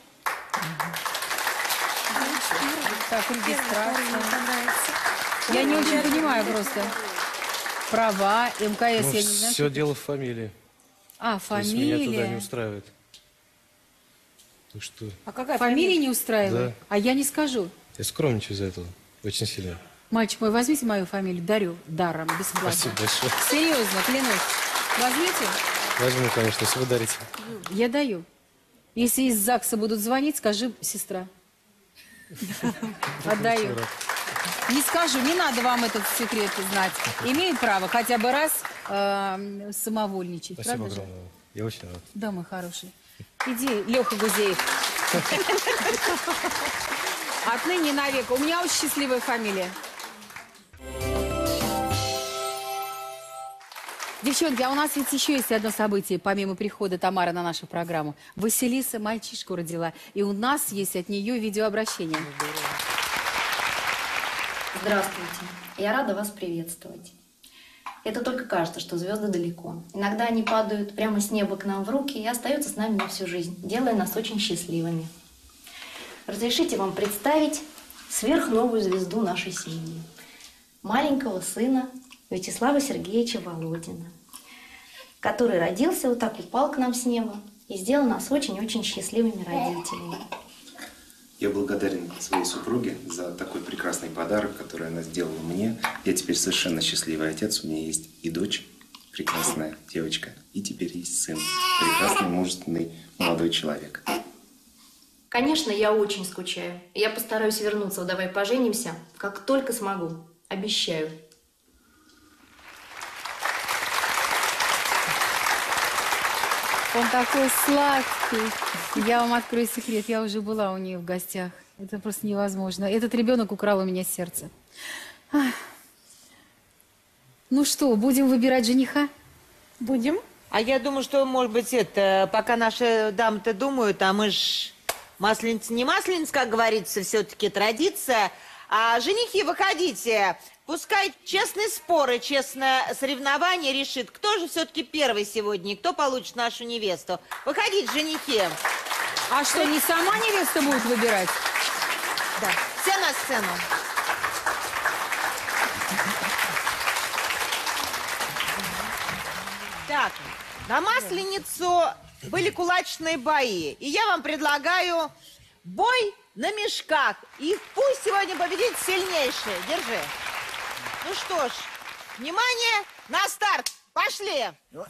Так, регистрация. Я не очень понимаю просто. Права, МКС, Ну, я не знаю. все дело в фамилии. А, Если меня туда не фамилия. устраивает. Так что А какая фамилия не устраивает? Да. А я не скажу. я скромничаю из-за этого. Очень сильно. Мальчик мой, возьмите мою фамилию. Дарю даром, бесплатно. Спасибо большое. Серьезно, клянусь. Возьмите? Возьму, конечно, если вы дарите. Я даю. Если из ЗАГСа будут звонить, скажи, сестра. Отдаю. Не скажу, не надо вам этот секрет знать. Имею право хотя бы раз самовольничать. Спасибо Правда же? огромное. Я очень рад. Да, мой хороший. Иди, Леха Гузеев. Отныне навек. У меня очень счастливая фамилия. Девчонки, а у нас ведь еще есть одно событие, помимо прихода Тамары на нашу программу. Василиса мальчишку родила, и у нас есть от нее видеообращение. Здравствуйте. Я рада вас приветствовать. Это только кажется, что звезды далеко. Иногда они падают прямо с неба к нам в руки и остаются с нами на всю жизнь, делая нас очень счастливыми. Разрешите вам представить сверхновую звезду нашей семьи. Маленького сына Вячеслава Сергеевича Володина, который родился, вот так упал к нам с неба и сделал нас очень-очень счастливыми родителями. Я благодарен своей супруге за такой прекрасный подарок, который она сделала мне. Я теперь совершенно счастливый отец. У меня есть и дочь, прекрасная девочка, и теперь есть сын, прекрасный, мужественный, молодой человек. Конечно, я очень скучаю. Я постараюсь вернуться в «Давай поженимся», как только смогу. Обещаю. Он такой сладкий. Я вам открою секрет. Я уже была у нее в гостях. Это просто невозможно. Этот ребенок украл у меня сердце. Ах. Ну что, будем выбирать жениха? Будем. А я думаю, что, может быть, это, пока наши дамы-то думают, а мы ж масленица не масленица, как говорится, все-таки традиция. А женихи, выходите. Пускай честные споры, честное соревнование решит, кто же все-таки первый сегодня, и кто получит нашу невесту. Выходите, женихи. А что, не сама невеста будет выбирать? Да. Все на сцену. Так, на Масленицу были кулачные бои. И я вам предлагаю бой на мешках. И пусть сегодня победит сильнейший. Держи. Ну что ж, внимание, на старт. Пошли.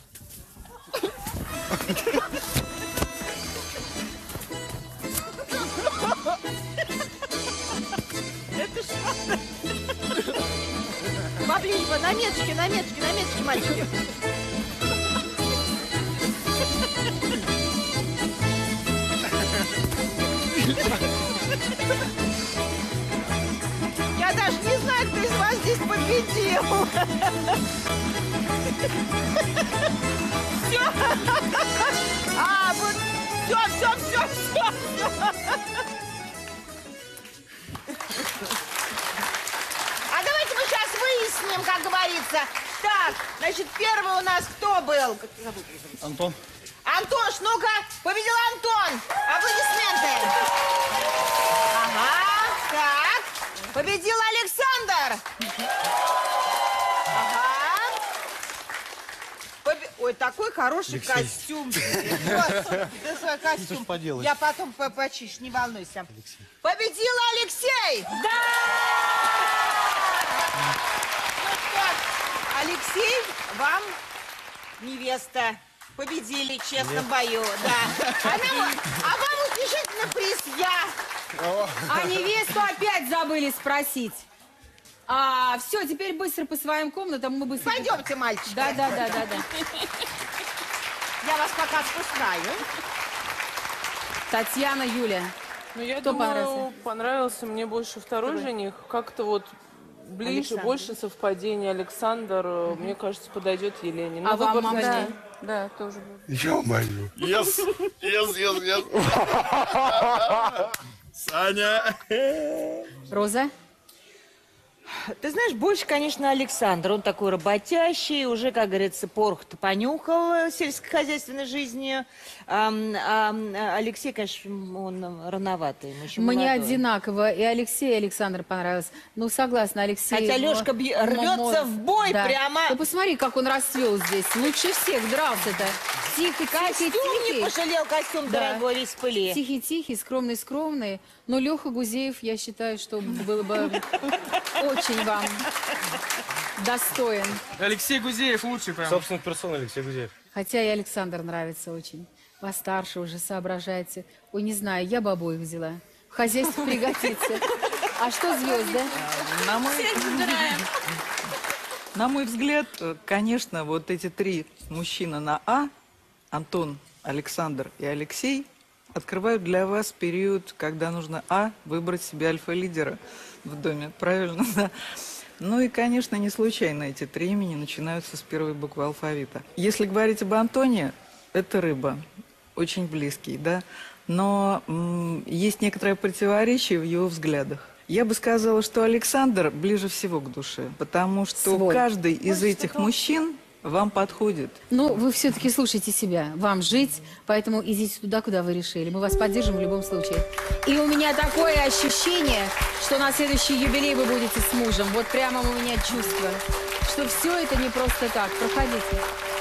Это что? Поближе, на меточке, мальчики. Я даже не знаю, кто из вас здесь победил. Все. Вот. Все. А давайте мы сейчас выясним, как говорится. Так, значит, первый у нас кто был? Антон. Антош, ну-ка, победил Антон. Аплодисменты. Ага, так. Победил Александр. Ага. Ой, такой хороший Алексей. костюм. Вот, свой костюм. Поделаешь. Я потом почищу, не волнуйся. Победил Алексей. Да! Ну вот, Алексей, вам невеста. Победили в честном бою, да. А вам утешительный приз я. А невесту опять забыли спросить. Все, теперь быстро по своим комнатам. Мы быстро... Пойдемте, мальчики. Да. Я вас пока спускаю. Татьяна, Юля. Ну, я Кто думаю, понравился мне больше второй жених. Как-то вот ближе, Александр. больше совпадений. Александр, мне кажется, подойдет Елене. А вам, мама? Да. Да, тоже будет. Ё-моё. Yes. Саня. Роза? Ты знаешь, больше, конечно, Александр. Он такой работящий, уже, как говорится, порох-то понюхал сельскохозяйственной жизнью. Алексей, конечно, он рановатый. Он еще Мне молодой. одинаково. И Алексей, и Александр понравился. Ну, согласна, Алексей. Хотя Лёшка рвется в бой прямо. Ты посмотри, как он расцвел здесь. Лучше всех дрался-то. Тихий, Костюм не пожалел, костюм дорогой, весь в пыли. Тихий, скромный. Но Леха Гузеев, я считаю, что было бы очень вам достоин. Алексей Гузеев лучший прям. Собственных персон Алексей Гузеев. Хотя и Александр нравится очень. Постарше уже соображаете. Ой, не знаю, я бы обоих взяла. В хозяйстве пригодится. А что звезды? На мой взгляд, конечно, вот эти три мужчины на А, Антон, Александр и Алексей, открывают для вас период, когда нужно выбрать себе альфа-лидера в доме. Правильно, да? Ну и, конечно, не случайно эти три имени начинаются с первой буквы алфавита. Если говорить об Антоне, это рыба, очень близкий, да? Но есть некоторое противоречие в его взглядах. Я бы сказала, что Александр ближе всего к душе, потому что каждый из этих мужчин вам подходит. Ну, вы все-таки слушайте себя. Вам жить, поэтому идите туда, куда вы решили. Мы вас поддержим в любом случае. И у меня такое ощущение, что на следующий юбилей вы будете с мужем. Вот прямо у меня чувство, что все это не просто так. Проходите.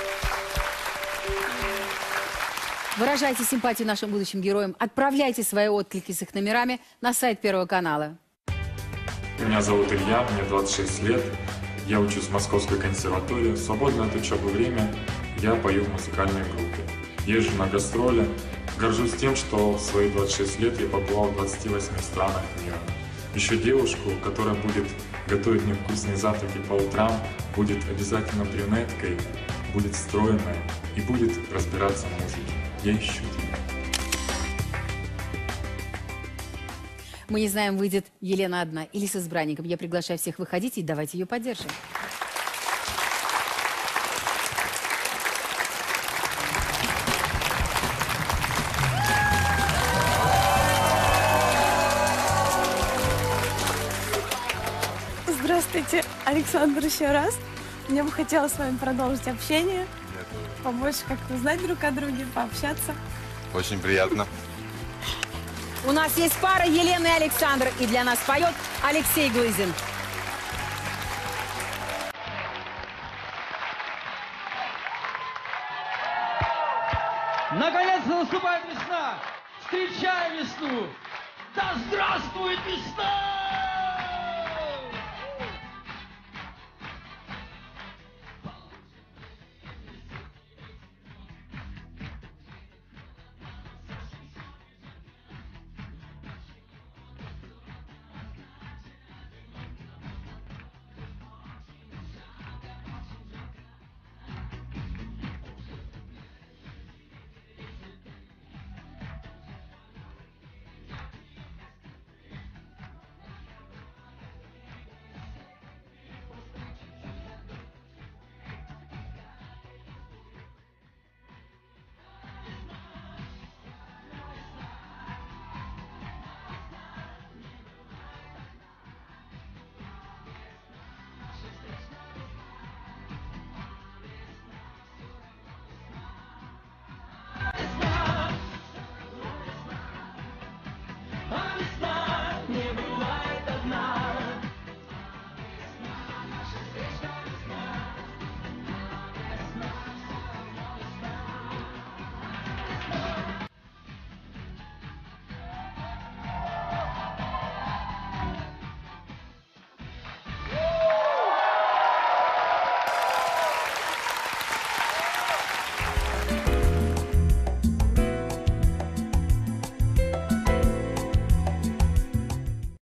Выражайте симпатию нашим будущим героям. Отправляйте свои отклики с их номерами на сайт Первого канала. Меня зовут Илья, мне 26 лет. Я учусь в Московской консерватории. В свободное от учебы время я пою в музыкальной группе. Езжу на гастроли. Горжусь тем, что в свои 26 лет я побывал в 28 странах мира. Ищу девушку, которая будет готовить мне вкусные завтраки по утрам, будет обязательно брюнеткой, будет стройной и будет разбираться в музыке. Я ищу тебя. Мы не знаем, выйдет Елена одна или с избранником. Я приглашаю всех выходить и давайте ее поддержим. Здравствуйте, Александр, еще раз. Мне бы хотелось с вами продолжить общение, побольше как-то узнать друг о друге, пообщаться. Очень приятно. У нас есть пара Елена и Александр, и для нас поет Алексей Глызин. Наконец-то наступает весна! Встречаем весну! Да здравствует весна!